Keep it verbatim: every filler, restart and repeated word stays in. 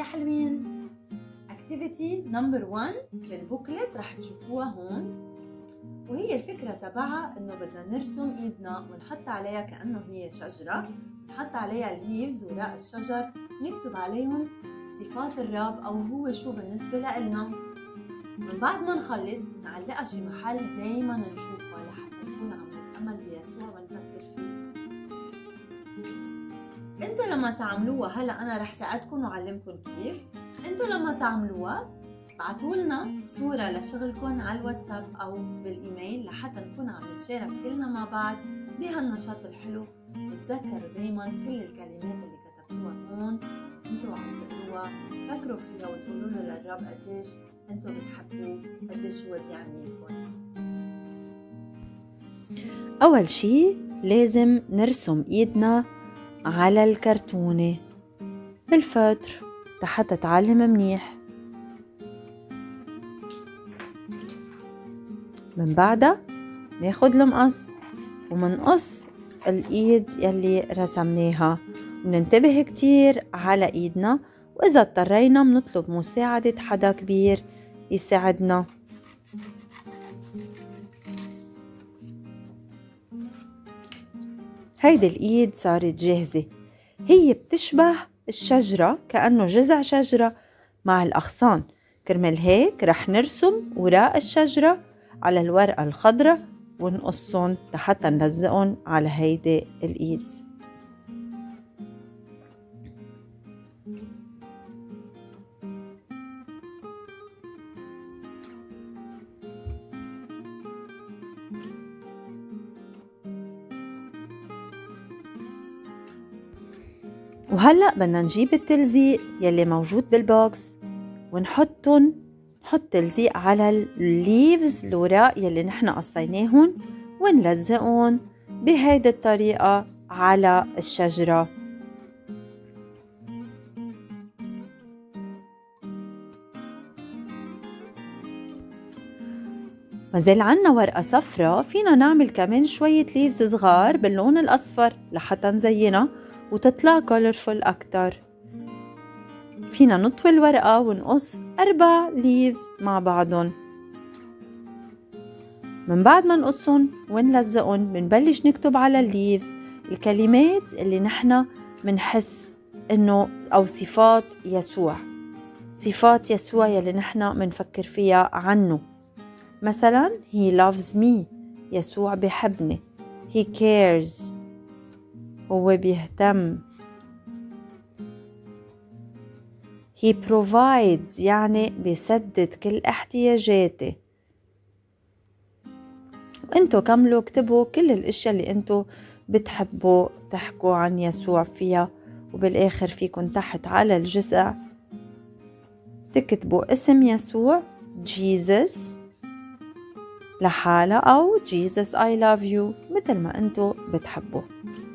حلوين. اكتيفيتي نمبر واحد بالبوكلت رح تشوفوها هون، وهي الفكرة تبعها انه بدنا نرسم ايدنا ونحط عليها كأنه هي شجرة، نحط عليها الليفز وراء الشجر، نكتب عليهم صفات الرب او هو شو بالنسبة لنا. من بعد ما نخلص نعلقها شي محل دايما نشوفها لحتى نكون عم نتأمل بيسوع ونفكر فيه. انتو لما تعملوها، هلا انا رح ساعدكم وعلمكم كيف. انتو لما تعملوها ابعتولنا صورة لشغلكم على الواتساب او بالايميل لحتى نكون عم نتشارك كلنا مع بعض بهالنشاط الحلو. وتذكروا دايما كل الكلمات اللي كتبتوها هون انتو عم تقروها، فكروا فيها وتقولوا له للرب قديش انتو بتحبوه، قديش هو بيعني لكم. اول شي لازم نرسم ايدنا على الكرتونة بالفتر حتى تعلم منيح. من بعدها ناخد المقص ومنقص الايد يلي رسمناها، وننتبه كتير على ايدنا، واذا اضطرينا منطلب مساعدة حدا كبير يساعدنا. هيدي الايد صارت جاهزة، هي بتشبه الشجرة كأنه جذع شجرة مع الأغصان. كرمال هيك رح نرسم وراء الشجرة على الورقة الخضراء ونقصهم حتى نلزقهم على هيدي الإيد. وهلأ بدنا نجيب التلزيق يلي موجود بالبوكس ونحطهم، نحط تلزيق على الليفز الوراق يلي نحن قصيناهن ونلزقهم بهيدي الطريقة على الشجرة. مازال عنا ورقة صفرة، فينا نعمل كمان شوية ليفز صغار باللون الأصفر لحتى نزينها وتطلع كولرفول أكتر. فينا نطوي الورقة ونقص أربع ليفز مع بعضهم. من بعد ما نقصهم ونلزقهم بنبلش نكتب على الليفز الكلمات اللي نحنا منحس إنه أو صفات يسوع، صفات يسوع يلي نحنا منفكر فيها عنه. مثلا he loves me، يسوع بيحبني. he cares، هو بيهتم. he provides، يعني بيسدد كل احتياجاتي. وانتو كملوا اكتبوا كل الاشياء اللي انتو بتحبوا تحكوا عن يسوع فيها، وبالاخر فيكن تحت على الجزء تكتبوا اسم يسوع Jesus لحالة أو Jesus I love you مثل ما انتو بتحبوا.